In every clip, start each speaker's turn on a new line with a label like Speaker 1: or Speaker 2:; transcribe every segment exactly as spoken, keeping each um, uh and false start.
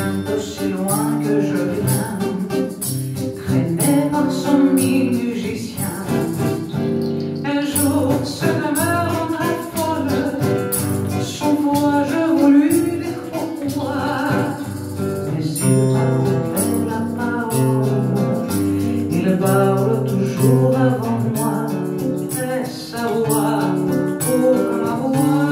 Speaker 1: vient d'aussi loin que je viens, traîné par son musicien. Un jour ce demeure rendrait folle, son voyage voulut dire pourquoi, mais il parle la parole, il parle toujours avant moi, et sa voix pour ma voix.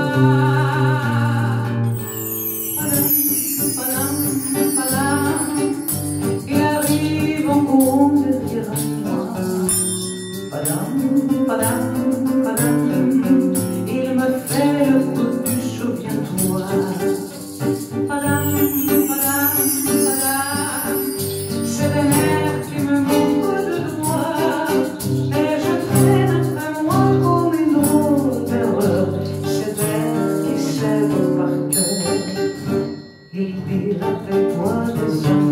Speaker 1: Il arrive en gros derrière moi. Padam, padam, padam, il me fait le coup du souviens-toi. Padam, padam, padam, c'est le nerf qui me manque de doigts, et je traîne après moi comme une drôle d'erreur. C'est elle qui sait par cœur. Il dit rappelle-toi des hommes.